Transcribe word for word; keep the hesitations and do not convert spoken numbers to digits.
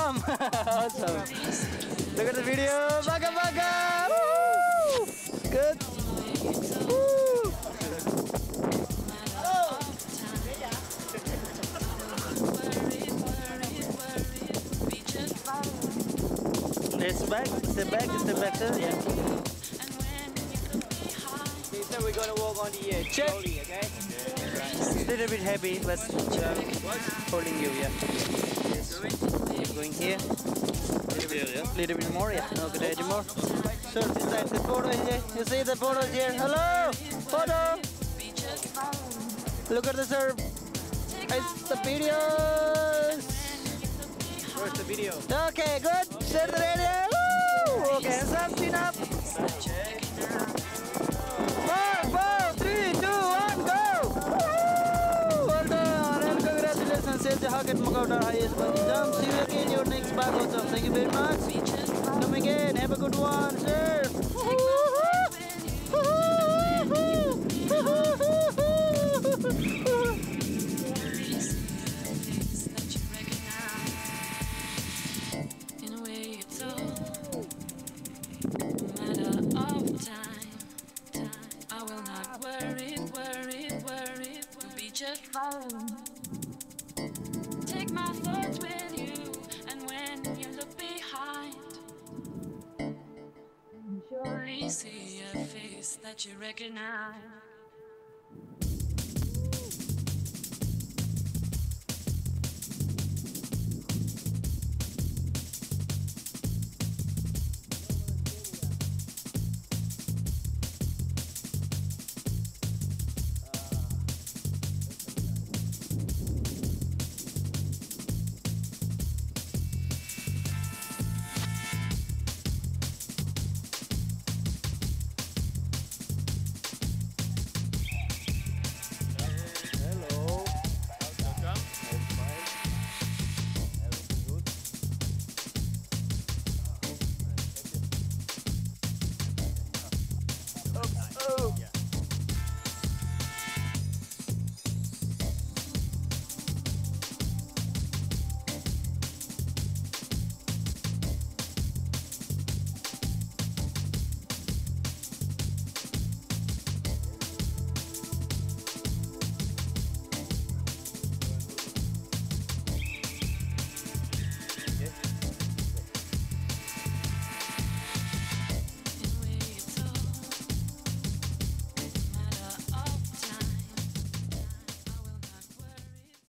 Awesome! Awesome! Look at the video! Baga baga! Woo! Good! Woo! Let's back, step back, step back, sir. Yeah. Okay, so we're gonna walk on the edge Check. slowly, okay? A little bit heavy, but uh, holding you, yeah. Yes. Keep going here. A little bit more, yeah. Okay, a little more. Sir, this side, the photo here. You see the photo here? Hello! Photo! Look at the sir. It's the videos. Where's the video? Okay, good. Share the radio. Woo! Okay, hands up, chin up. Four, four, three, two, one, go! Woo! Well done and congratulations. Says the Hackett Macau our highest bungee jump. See you again your next bungee jump. Thank you very much. Come again. Have a good one, sir. I will not worry, worry, worry, we'll be just fine. Take my thoughts with you, and when you look behind, surely see a face that you recognize.